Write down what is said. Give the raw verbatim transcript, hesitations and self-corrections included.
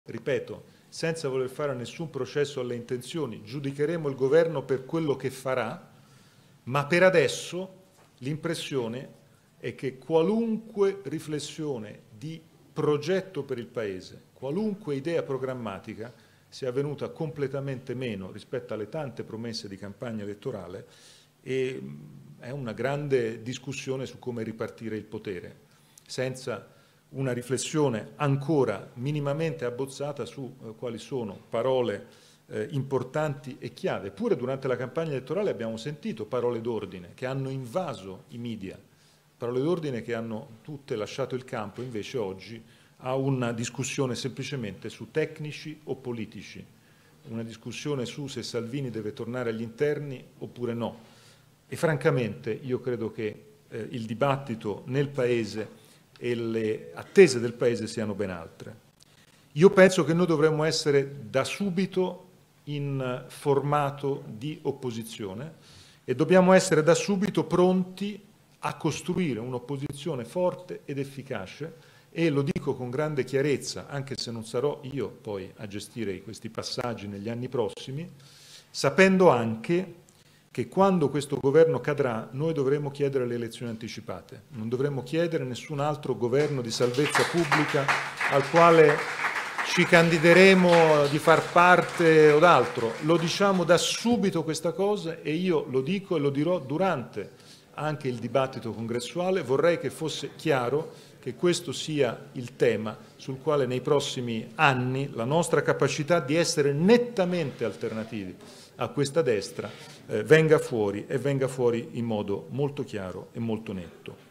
ripeto, senza voler fare nessun processo alle intenzioni, giudicheremo il governo per quello che farà, ma per adesso l'impressione è che qualunque riflessione di progetto per il Paese, qualunque idea programmatica sia venuta completamente meno rispetto alle tante promesse di campagna elettorale e è una grande discussione su come ripartire il potere, senza una riflessione ancora minimamente abbozzata su eh, quali sono parole eh, importanti e chiave. Eppure durante la campagna elettorale abbiamo sentito parole d'ordine che hanno invaso i media, parole d'ordine che hanno tutte lasciato il campo invece oggi a una discussione semplicemente su tecnici o politici, una discussione su se Salvini deve tornare agli interni oppure no. E francamente io credo che eh, il dibattito nel Paese e le attese del Paese siano ben altre. Io penso che noi dovremmo essere da subito in formato di opposizione e dobbiamo essere da subito pronti a costruire un'opposizione forte ed efficace e lo dico con grande chiarezza, anche se non sarò io poi a gestire questi passaggi negli anni prossimi, sapendo anche che quando questo governo cadrà noi dovremo chiedere le elezioni anticipate, non dovremo chiedere nessun altro governo di salvezza pubblica al quale ci candideremo di far parte o d'altro. Lo diciamo da subito questa cosa e io lo dico e lo dirò durante anche il dibattito congressuale. Vorrei che fosse chiaro che questo sia il tema sul quale nei prossimi anni la nostra capacità di essere nettamente alternativi a questa destra eh, venga fuori e venga fuori in modo molto chiaro e molto netto.